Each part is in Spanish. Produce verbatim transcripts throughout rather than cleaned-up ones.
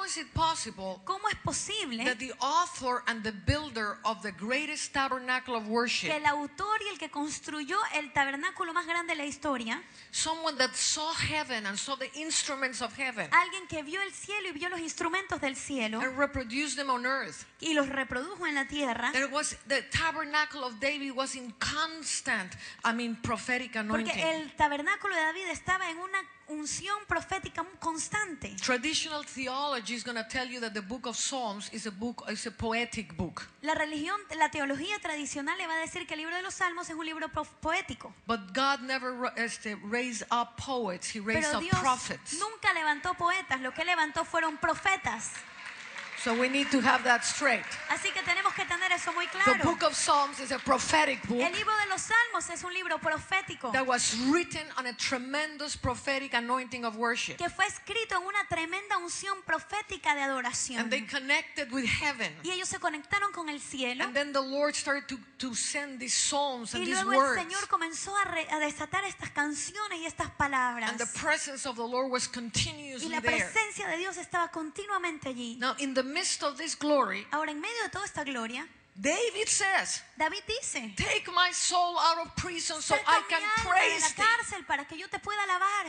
is it possible ¿Cómo es posible that the author and the builder of the greatest tabernacle of worship, que el autor y el que construyó el tabernáculo más grande de la historia, someone that saw heaven and saw the instruments of heaven alguien que vio el cielo y vio los instrumentos del cielo and reproduced them on earth, y los reprodujo en la tierra, that it was the tabernacle of David was in constant, I mean, prophetic anointing. porque el tabernáculo de David estaba en una unción profética constante. Traditional theology is going to tell you that the book of Psalms is a book, is a poetic book. La religión, la teología tradicional le va a decir que el libro de los Salmos es un libro po- poético. But God never ra- este, raised up poets, He raised Pero up Dios prophets. nunca levantó poetas, lo que levantó fueron profetas. So we need to have that straight. Así que tenemos que tener eso muy The claro. book of Psalms is a prophetic book El libro de los Salmos es un libro profético that was written on a tremendous prophetic anointing of worship. que fue escrito en una tremenda unción profética de adoración. And they connected with heaven. Y ellos se conectaron con el cielo. And then the Lord started to, to send these psalms and Y these luego el words. Señor comenzó a, re- a desatar estas canciones y estas palabras. And the presence of the Lord was Y continuously la there. presencia de Dios estaba continuamente allí. Now, in the midst of this glory, Ahora, en medio de toda esta gloria, David says, David dice: take my soul out of prison so saca I mi can alma de praise la thee. cárcel para que yo te pueda alabar.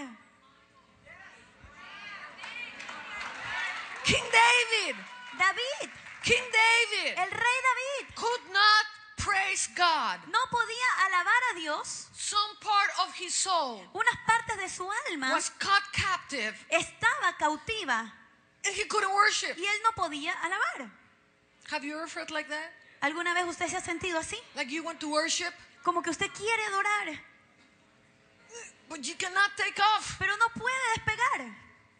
King David, David, King David el rey David, could not praise God. no podía alabar a Dios. Some part of his soul Unas partes de su alma was caught captive estaba cautiva and he couldn't worship. y él no podía alabar. Have you ever felt like that? ¿Alguna vez usted se ha sentido así? Like you want to worship, Como que usted quiere adorar, but you cannot take off. pero no puede despegar.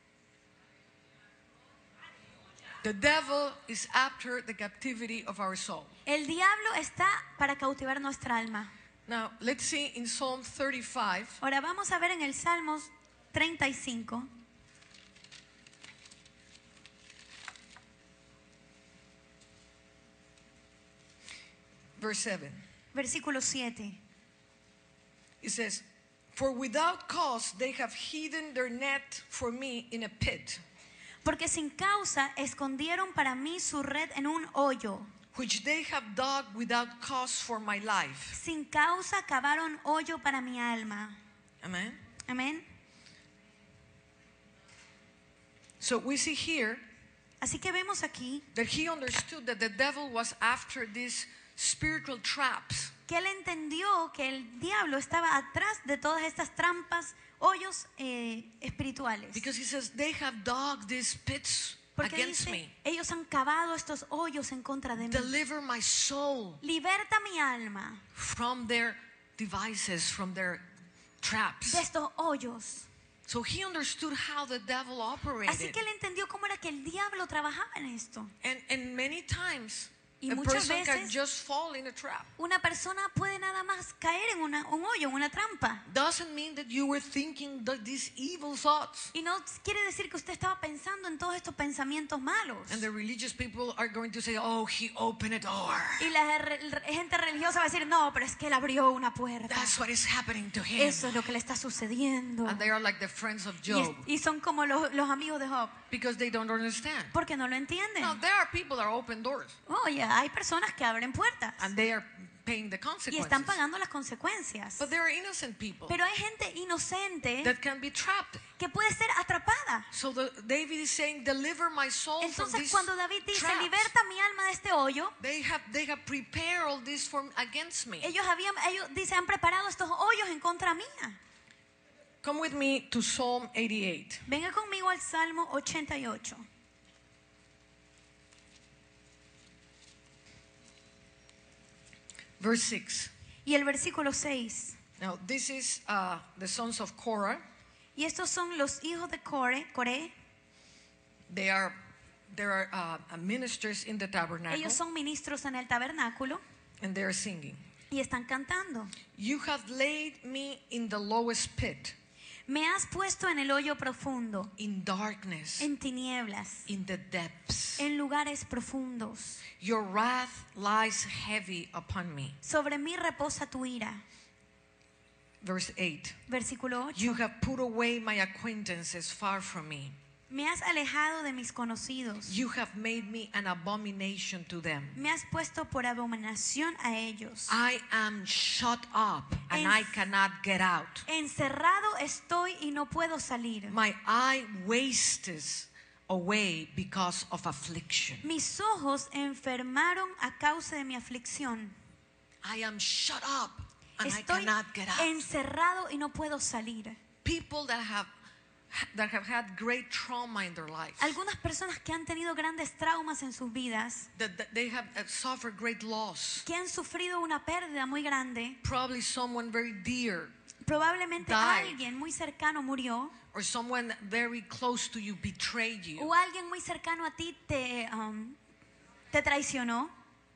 The devil is after the captivity of our soul. El diablo está para cautivar nuestra alma. Now, let's see in Psalm thirty-five. Ahora vamos a ver en el Salmos treinta y cinco. Verse seven. Versículo siete. It says, for without cause they have hidden their net for me in a pit, Porque sin causa escondieron para mí su red en un hoyo. which they have dug without cause for my life. Sin causa cavaron hoyo para mi alma. Amen. Amén. So we see here Así que vemos aquí that he understood that the devil was after these spiritual traps. que él entendió que el diablo estaba atrás de todas estas trampas, hoyos eh, espirituales. Because he says, they have dug these pits Porque against dice, me. ellos han cavado estos hoyos en contra de mí. Deliver my soul Liberta mi alma from their devices, from their traps. de estos hoyos. So he understood how the devil Así operated. que él entendió cómo era que el diablo trabajaba en esto. And, and many times, Y a muchas person can veces- just fall in a trap. Una persona puede nada más caer en una- un hoyo, en una trampa. Doesn't mean that you were thinking that these evil thoughts. Y no quiere decir que usted estaba pensando en todos estos pensamientos malos. And the religious people are going to say, oh, he opened a door. Y la re- gente religiosa va a decir, no, pero es que él abrió una puerta. That's what is happening to him. Eso es lo que le está sucediendo. And they are like the friends of Y, es- Job y son como los, los amigos de Job, because they don't understand. porque no lo entienden. Now, there are people that are open doors Oye, hay personas que abren puertas and they are paying the y consequences. están pagando las consecuencias. But there are innocent people Pero hay gente inocente that can be trapped. que puede ser atrapada. So the, David is saying, deliver my soul from Entonces these cuando David dice, traps. liberta mi alma de este hoyo, They have, they have prepared all this for, against me. ellos habían, ellos dice, han preparado estos hoyos en contra mía. Come with me to Psalm eighty-eight. Venga conmigo al Salmo ochenta y ocho. Verse six. Y el versículo seis. Now, this is uh, the sons of Korah. Y estos son los hijos de Core, Coré. They are, there are uh, ministers in the tabernacle, Ellos son ministros en el tabernáculo and they are singing. y están cantando. You have laid me in the lowest pit, Me has puesto en el hoyo profundo, in darkness, en tinieblas, in the depths. en lugares profundos. Your wrath lies heavy upon me. Sobre mí reposa tu ira. Verse eight. Versículo ocho. You have put away my acquaintances far from me. Me has alejado de mis conocidos. You have made me an abomination to them. Me has puesto por abominación a ellos. I am shut up and En- I cannot get out. Encerrado estoy y no puedo salir. My eye wastes away because of affliction. Mis ojos enfermaron a causa de mi aflicción. I am shut up and I Estoy cannot get out. encerrado y no puedo salir. People that have that have had great trauma in their lives, Algunas personas que han tenido grandes traumas en sus vidas, that, that they have uh, suffered great loss, que han sufrido una pérdida muy grande, probably someone very dear probablemente Died. alguien muy cercano murió or someone very close to you betrayed you. o alguien muy cercano a ti te, um, te traicionó,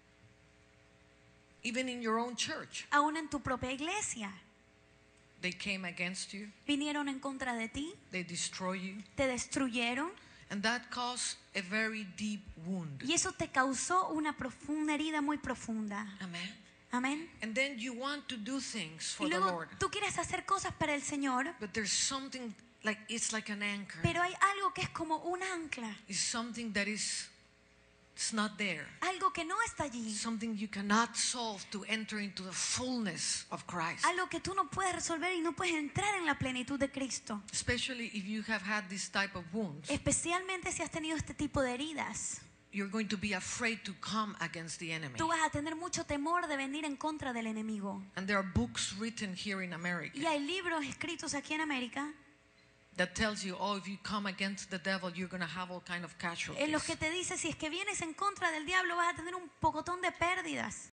Even in your own church, aún en tu propia iglesia. they came against you, Vinieron en contra de ti, they destroy you, te destruyeron and that caused a very deep wound. y eso te causó una profunda herida muy profunda. Amen. Amén. And then you want to do things for Y the luego Lord, tú quieres hacer cosas para el Señor, but there's something like it's like an anchor. pero hay algo que es como un ancla, It's something that is it's not there. algo que no está allí, Something you cannot solve to enter into the fullness of Christ. algo que tú no puedes resolver y no puedes entrar en la plenitud de Cristo. Especially if you have had this type of wounds, Especialmente si has tenido este tipo de heridas. you're going to be afraid to come against the enemy. Tú vas a tener mucho temor de venir en contra del enemigo. And there are books written here in America Y hay libros escritos aquí en América that tells you, oh, if you come against the devil, you're going to have all kind of en los que casualties. te dice si es que vienes en contra del diablo vas a tener un pocotón de pérdidas.